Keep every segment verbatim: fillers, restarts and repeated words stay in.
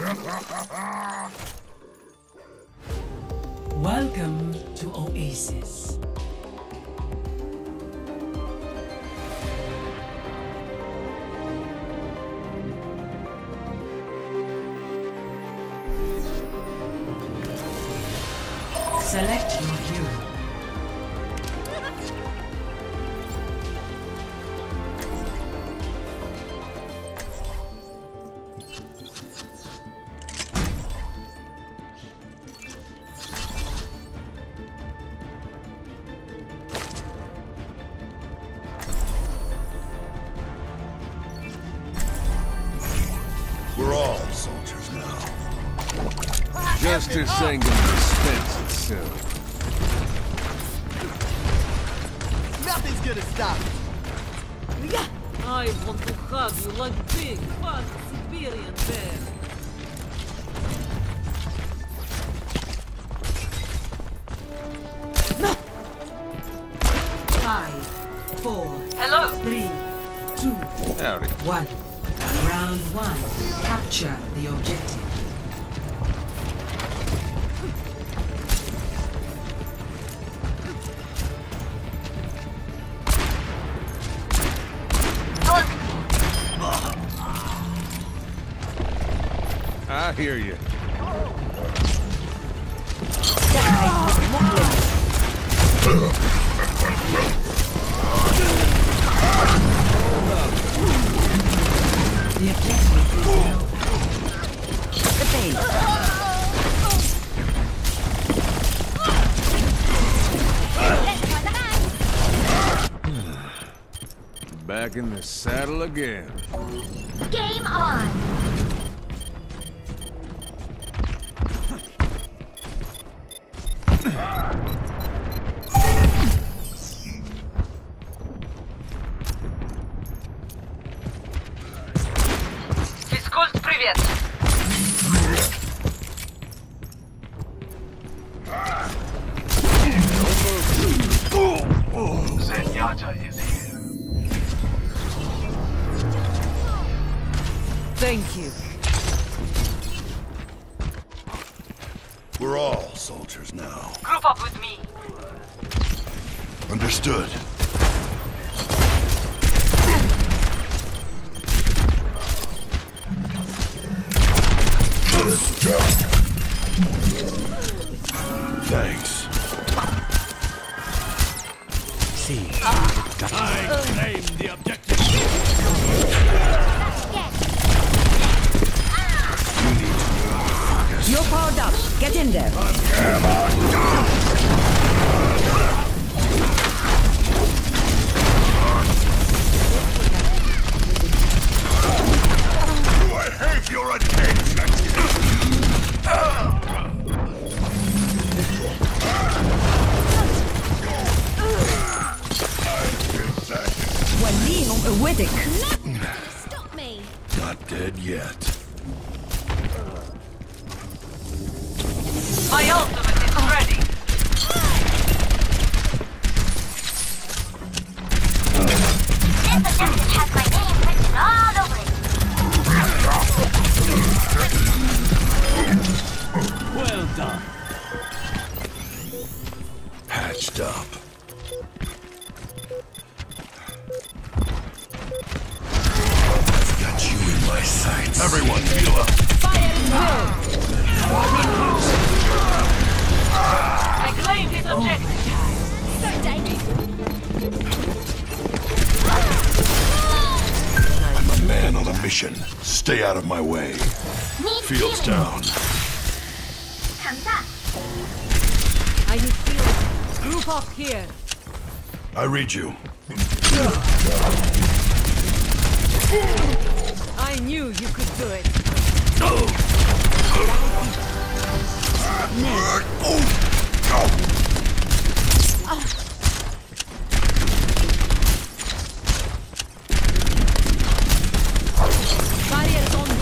Welcome to Oasis. Select your hero. We're all soldiers now. Justice ain't gonna dispense itself. Nothing's gonna stop us. I want to hug you like big, fat Siberian bear. Five, four, Hello. three, two, Howdy. one. Round one. Capture the objective. I hear you. The objective is now. The base. Back in the saddle again. Game on! Физкульт, привет! Zenyatta is here. Thank you. We're all soldiers now. Group up with me. Understood. Thanks. See. I claim the objective. You're powered up. Get in there. I hate your attention. Walino Awedic. Stop me! Not dead yet. My ultimate is ready. This objective has my name written all over it. Well done. Patched up. I've got you in my sights. Everyone, heal up. I claim this objective. So dangerous. I'm a man on a mission. Stay out of my way. Need Fields healing. down. 감사. I need healing. Group up here. I read you. I knew you could do it. Barriers on.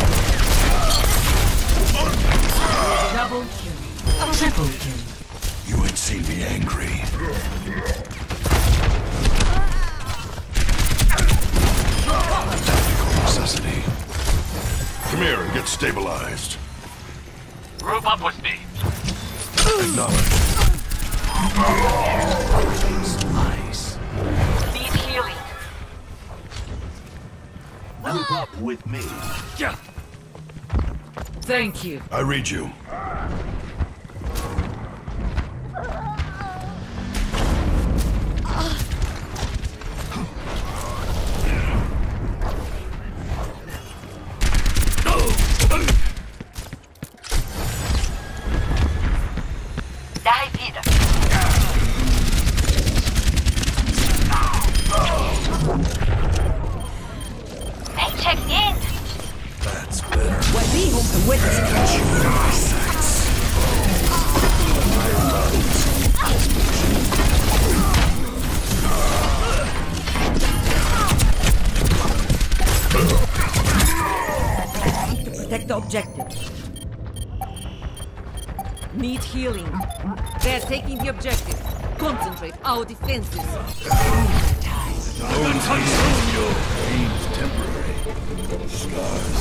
Double kill. Triple kill. You ain't seen me angry. Tactical necessity. Come here and get stabilized. Group up with me. Acknowledge. Nice. Need healing. Group up with me. Yeah. Thank you. I read you. Dai vida. Hey, check in. That's better. What we hope to witness. Got you in my sights. Protect the objective. Need healing. They're taking the objective. Concentrate our defenses. Bones heal. Your pain's temporary. Scars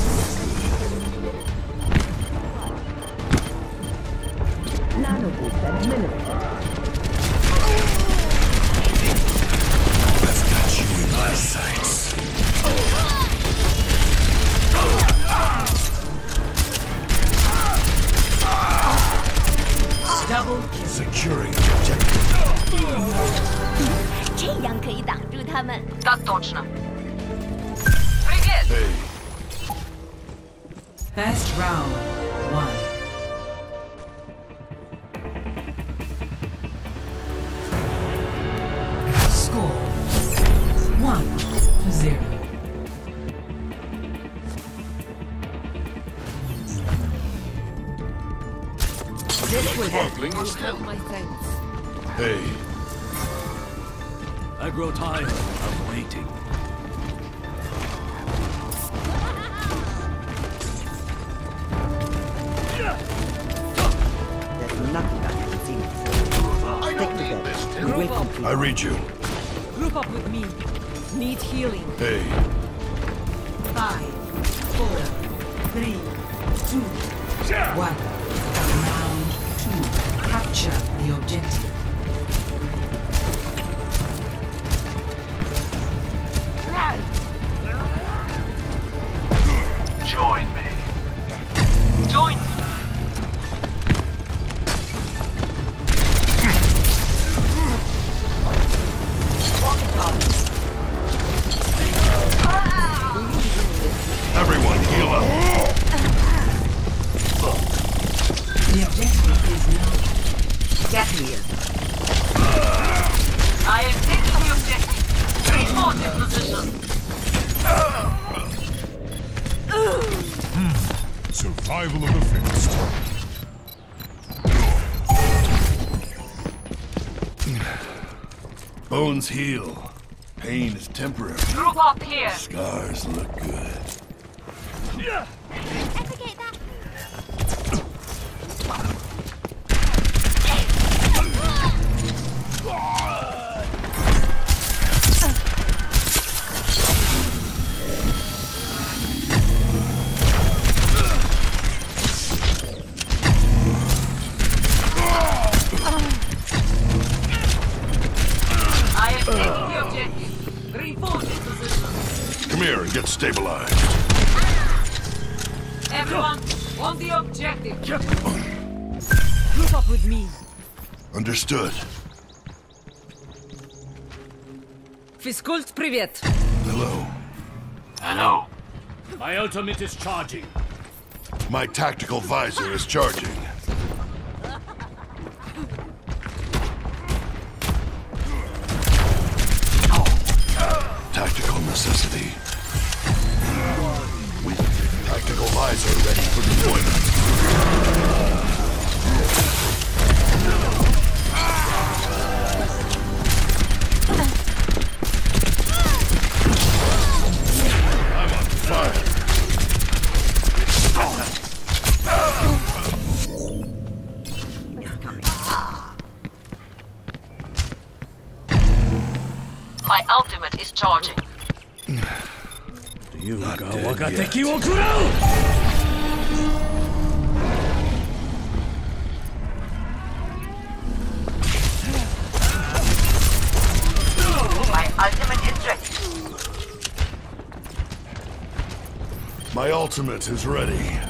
Nanoboost administered. I've got you in my sights. Double kill. Securing the objective. 这样可以挡住他们。 Так точно. Привет! Hey, First round, one. Score, one to zero. This will help. Sparkling is Have my thanks. hey. I grow tired of waiting. There's nothing I can see. Stick together. We will complete. I read you. Group up with me. Need healing. Hey, Five, four, three, two, one. Round two. Capture the objective. Join me. Join me. everyone heal up. The objective is now. Get here. I am taking the objective. Reinforce your position. Survival of the fittest. Bones heal. Pain is temporary. Group up here. Scars look good. Navigate that. I am taking the objective. Reinforce your position. Come here and get stabilized. Everyone, on the objective. Group up with me. Understood. Физкульт, привет. Hello. Hello. My ultimate is charging. My tactical visor is charging. Tactical necessity. With tactical visor ready for deployment. I'm on fire. My ultimate is charging. Not dead yet. 敵を食らう Ultimate is ready. My ultimate is ready.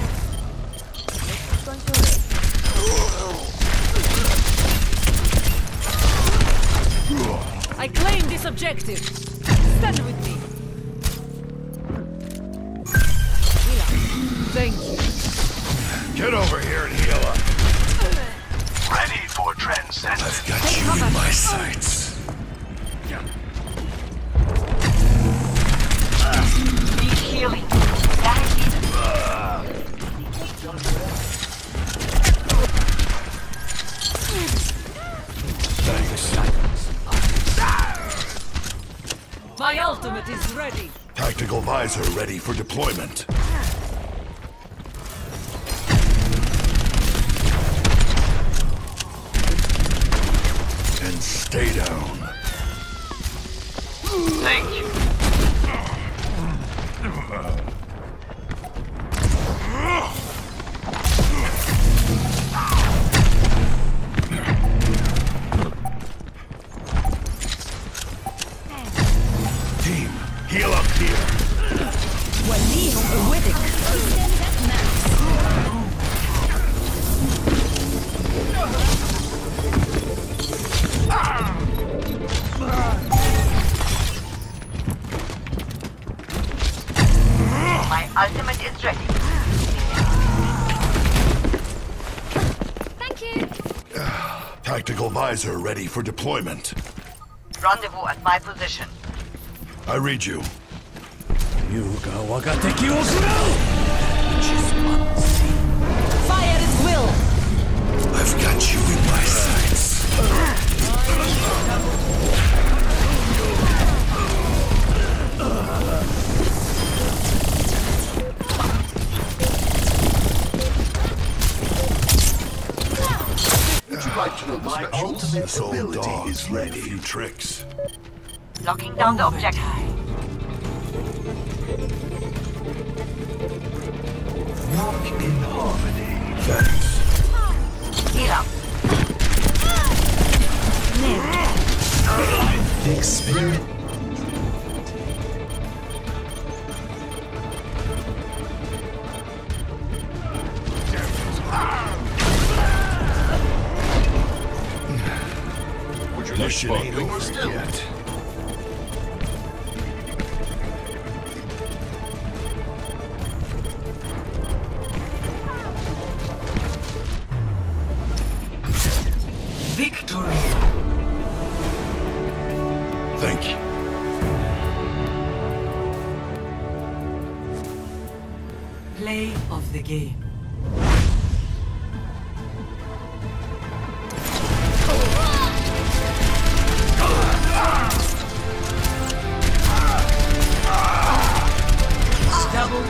I claim this objective. Stand with me. Thank you. Get over here and heal up. Ready for transcendence. I've got you in my sights. Need healing. Guaranteed. My ultimate is ready. Tactical visor ready for deployment. And stay down. Thank you. Team, heal up here. My ultimate is ready. Thank you. Tactical visor ready for deployment. Rendezvous at my position. I read you. Fire at will. I've got you in my sights. Would you like to know the specials? This old dog is ready. A few tricks. Locking down the objective. Walk in harmony. Thanks. Heal up. Thick spirit. Mission ain't over yet. Victory. Thank you. Play of the game. Double.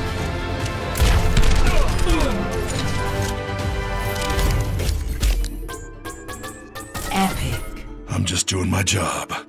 Epic. I'm just doing my job.